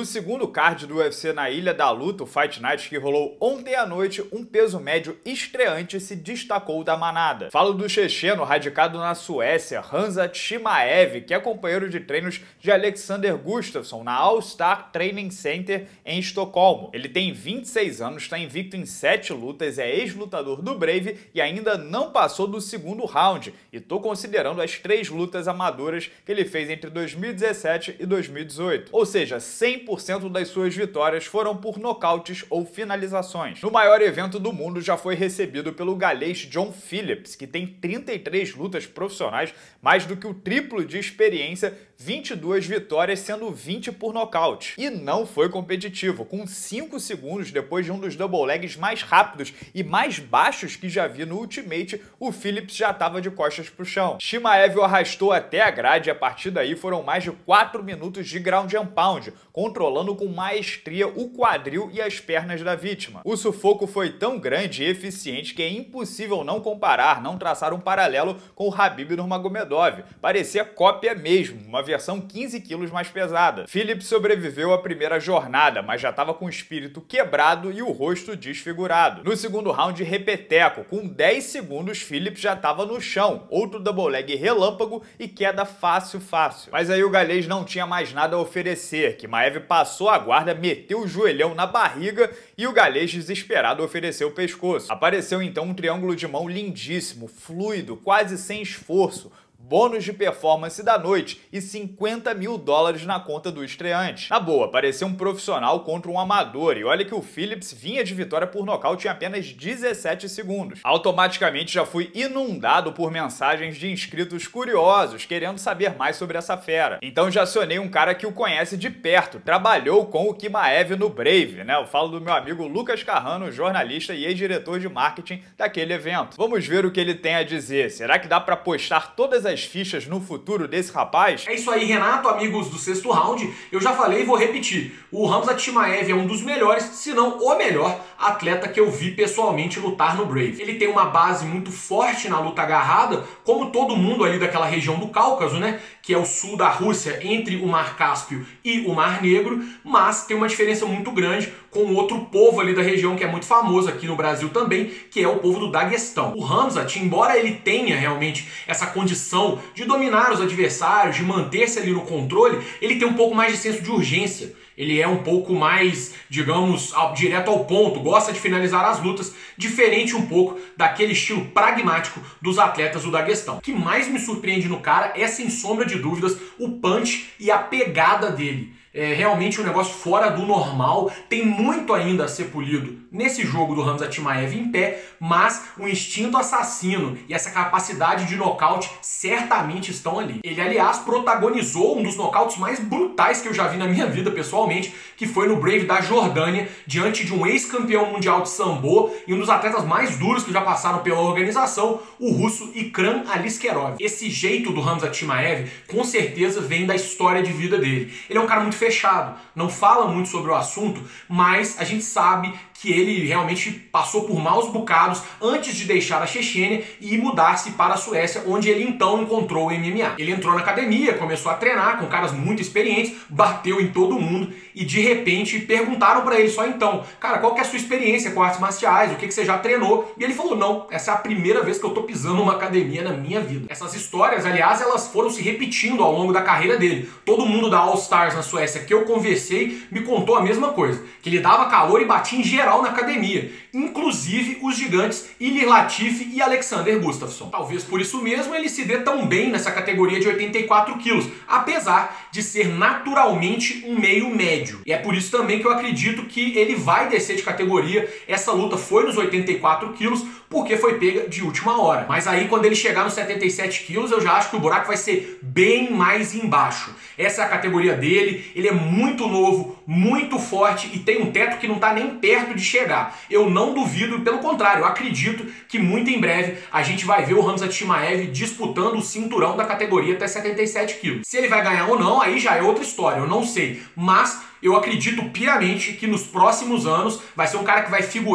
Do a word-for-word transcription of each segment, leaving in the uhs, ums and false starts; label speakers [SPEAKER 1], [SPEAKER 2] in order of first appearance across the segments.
[SPEAKER 1] segundo card do U F C na Ilha da Luta, o Fight Night, que rolou ontem à noite, um peso médio estreante se destacou da manada. Falo do checheno radicado na Suécia, Khamzat Chimaev, que é companheiro de treinos de Alexander Gustafsson na All Star Training Center em Estocolmo. Ele tem vinte e seis anos, está invicto em sete lutas, é ex-lutador do Brave e ainda não passou do segundo round, e tô considerando as três lutas amadoras que ele fez entre dois mil e dezessete e dois mil e dezoito. Ou seja, cem por cento das suas vitórias foram por nocautes ou finalizações. No maior evento do mundo já foi recebido pelo galês John Phillips, que tem trinta e três lutas profissionais, mais do que o triplo de experiência, vinte e duas vitórias, sendo vinte por nocaute. E não foi competitivo, com cinco segundos depois de um dos double legs mais rápidos e mais baixos que já vi no Ultimate, o Phillips já estava de costas pro chão. Chimaev o arrastou até a grade e a partir daí foram mais de quatro minutos de ground and pound, controlando com maestria o quadril e as pernas da vítima. O sufoco foi tão grande e eficiente que é impossível não comparar, não traçar um paralelo com o Khabib Nurmagomedov. Parecia cópia mesmo, uma versão quinze quilos mais pesada. Phillips sobreviveu à primeira jornada, mas já estava com o espírito quebrado e o rosto desfigurado. No segundo round, repeteco, com dez segundos, Phillips já estava no chão, outro double leg relâmpago e queda fácil, fácil. Mas aí o galês não tinha mais nada a oferecer, que Chimaev passou a guarda, meteu o joelhão na barriga e o galês desesperado ofereceu o pescoço. Apareceu então um triângulo de mão lindíssimo, fluido, quase sem esforço, bônus de performance da noite e cinquenta mil dólares na conta do estreante. Na boa, parecia um profissional contra um amador, e olha que o Phillips vinha de vitória por nocaute em apenas dezessete segundos. Automaticamente já fui inundado por mensagens de inscritos curiosos, querendo saber mais sobre essa fera. Então já acionei um cara que o conhece de perto, trabalhou com o Chimaev no Brave, né? Eu falo do meu amigo Lucas Carrano, jornalista e ex-diretor de marketing daquele evento. Vamos ver o que ele tem a dizer. Será que dá pra postar todas as fichas no futuro desse rapaz?
[SPEAKER 2] É isso aí, Renato, amigos do Sexto Round. Eu já falei e vou repetir. O Khamzat Chimaev é um dos melhores, se não o melhor atleta que eu vi pessoalmente lutar no Brave. Ele tem uma base muito forte na luta agarrada, como todo mundo ali daquela região do Cáucaso, né? Que é o sul da Rússia, entre o Mar Cáspio e o Mar Negro, mas tem uma diferença muito grande com outro povo ali da região que é muito famoso aqui no Brasil também, que é o povo do Daguestão. O Khamzat, embora ele tenha realmente essa condição de dominar os adversários, de manter-se ali no controle, ele tem um pouco mais de senso de urgência. Ele é um pouco mais, digamos, direto ao ponto, gosta de finalizar as lutas, diferente um pouco daquele estilo pragmático dos atletas do Daguestão. O que mais me surpreende no cara é, sem sombra de dúvidas, o punch e a pegada dele. É realmente um negócio fora do normal, tem muito ainda a ser polido nesse jogo do Khamzat Chimaev em pé, mas o instinto assassino e essa capacidade de nocaute certamente estão ali. Ele, aliás, protagonizou um dos nocautes mais brutais que eu já vi na minha vida pessoalmente, que foi no Brave da Jordânia, diante de um ex-campeão mundial de sambo e um dos atletas mais duros que já passaram pela organização, o russo Ikram Aliskerov. Esse jeito do Khamzat Chimaev com certeza vem da história de vida dele. Ele é um cara muito fechado, não fala muito sobre o assunto, mas a gente sabe que ele realmente passou por maus bocados antes de deixar a Chechênia e mudar-se para a Suécia, onde ele então encontrou o M M A. Ele entrou na academia, começou a treinar com caras muito experientes, bateu em todo mundo e de repente perguntaram para ele só então, cara, qual que é a sua experiência com artes marciais, o que, que você já treinou? E ele falou, não, essa é a primeira vez que eu tô pisando numa academia na minha vida. Essas histórias, aliás, elas foram se repetindo ao longo da carreira dele. Todo mundo da All Stars na Suécia que eu conversei me contou a mesma coisa, que ele dava calor e batia em geral na academia, inclusive os gigantes Ilir Latifi e Alexander Gustafsson. Talvez por isso mesmo ele se dê tão bem nessa categoria de oitenta e quatro quilos, apesar de ser naturalmente um meio médio. E é por isso também que eu acredito que ele vai descer de categoria. Essa luta foi nos oitenta e quatro quilos porque foi pega de última hora. Mas aí quando ele chegar nos setenta e sete quilos, eu já acho que o buraco vai ser bem mais embaixo. Essa é a categoria dele, ele é muito novo, muito forte e tem um teto que não está nem perto de chegar. Eu não duvido, pelo contrário, eu acredito que muito em breve a gente vai ver o Khamzat Chimaev disputando o cinturão da categoria até setenta e sete quilos. Se ele vai ganhar ou não, aí já é outra história, eu não sei. Mas eu acredito piamente que nos próximos anos vai ser um cara que vai figurar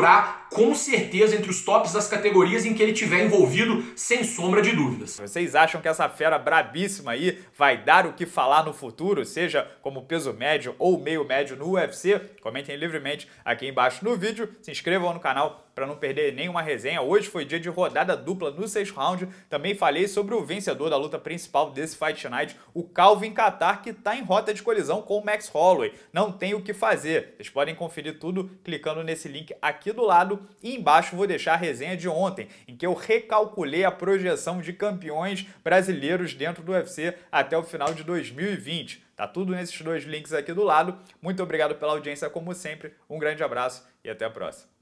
[SPEAKER 2] com certeza entre os tops das categorias em que ele tiver envolvido, sem sombra de dúvidas.
[SPEAKER 1] Vocês acham que essa fera brabíssima aí vai dar o que falar no futuro, seja como peso médio ou meio médio no U F C? Comentem livremente aqui embaixo no vídeo, se inscrevam no canal para não perder nenhuma resenha. Hoje foi dia de rodada dupla no sexto round. Também falei sobre o vencedor da luta principal desse Fight Night, o Calvin Kattar, que está em rota de colisão com o Max Holloway. Não tem o que fazer. Vocês podem conferir tudo clicando nesse link aqui do lado, e embaixo vou deixar a resenha de ontem, em que eu recalculei a projeção de campeões brasileiros dentro do U F C até o final de dois mil e vinte. Tá tudo nesses dois links aqui do lado. Muito obrigado pela audiência como sempre. Um grande abraço e até a próxima.